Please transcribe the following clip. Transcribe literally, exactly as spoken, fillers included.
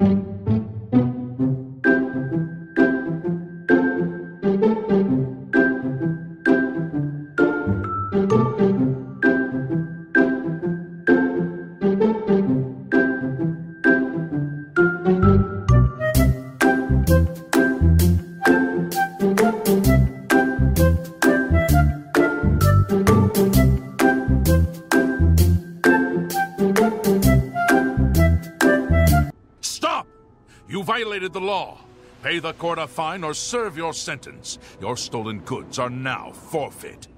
Stop! You violated the law. Pay the court a fine or serve your sentence. Your stolen goods are now forfeit.